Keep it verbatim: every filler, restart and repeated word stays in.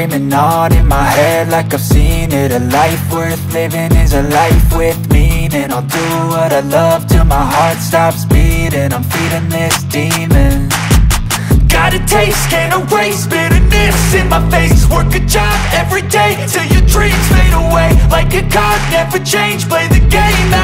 screaming on in my head like I've seen it. A life worth living is a life with meaning. I'll do what I love till my heart stops beating. I'm feeding this demon. Got a taste, can't erase bitterness in my face. Work a job every day till your dreams fade away. Like a card, never change, play the game